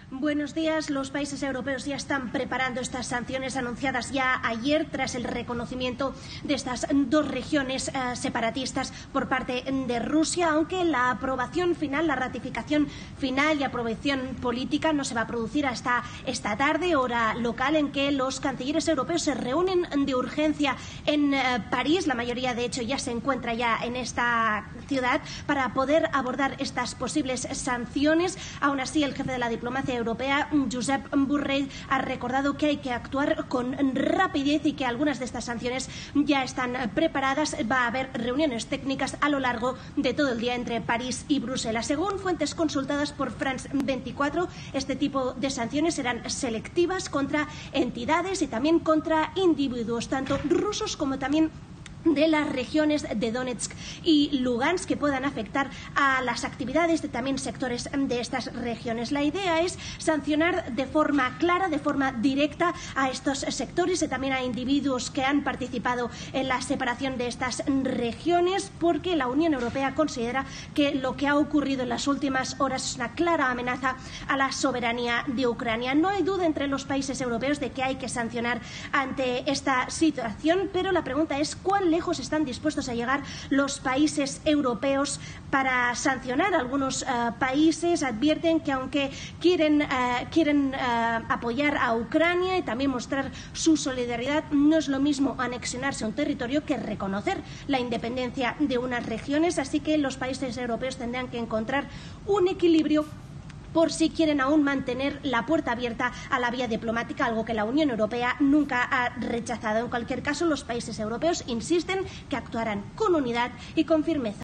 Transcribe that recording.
Buenos días. Los países europeos ya están preparando estas sanciones anunciadas ya ayer tras el reconocimiento de estas dos regiones separatistas por parte de Rusia, aunque la aprobación final, la ratificación final y aprobación política no se va a producir hasta esta tarde, hora local, en que los cancilleres europeos se reúnen de urgencia en París. La mayoría, de hecho, ya se encuentra ya en esta ciudad para poder abordar estas posibles sanciones. Aún así, el jefe de la diplomacia europea, Josep Borrell, ha recordado que hay que actuar con rapidez y que algunas de estas sanciones ya están preparadas. Va a haber reuniones técnicas a lo largo de todo el día entre París y Bruselas. Según fuentes consultadas por France 24, este tipo de sanciones serán selectivas contra entidades y también contra individuos, tanto rusos como también de las regiones de Donetsk y Lugansk, que puedan afectar a las actividades de también sectores de estas regiones. La idea es sancionar de forma clara, de forma directa a estos sectores y también a individuos que han participado en la separación de estas regiones, porque la Unión Europea considera que lo que ha ocurrido en las últimas horas es una clara amenaza a la soberanía de Ucrania. No hay duda entre los países europeos de que hay que sancionar ante esta situación, pero la pregunta es ¿cuál lejos están dispuestos a llegar los países europeos para sancionar? Algunos países advierten que aunque quieren apoyar a Ucrania y también mostrar su solidaridad, no es lo mismo anexionarse a un territorio que reconocer la independencia de unas regiones. Así que los países europeos tendrán que encontrar un equilibrio por si quieren aún mantener la puerta abierta a la vía diplomática, algo que la Unión Europea nunca ha rechazado. En cualquier caso, los países europeos insisten que actuarán con unidad y con firmeza.